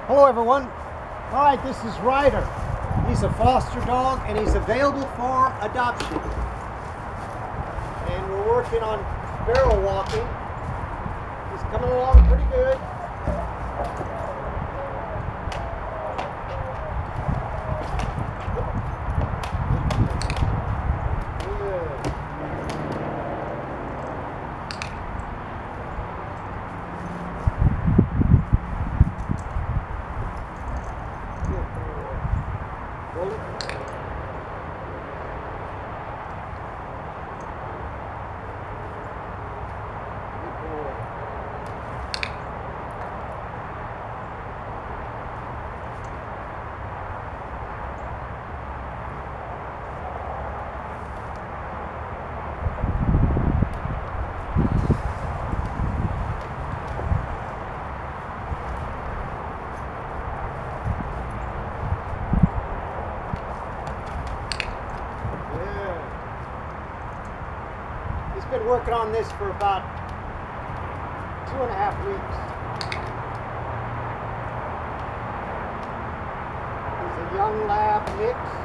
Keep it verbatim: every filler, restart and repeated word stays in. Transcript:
Hello everyone. Alright, this is Ryder. He's a foster dog and he's available for adoption. And we're working on barrel walking. He's coming along pretty good. Good. Hold it. Good boy. He's been working on this for about two and a half weeks. He's a young lab mix.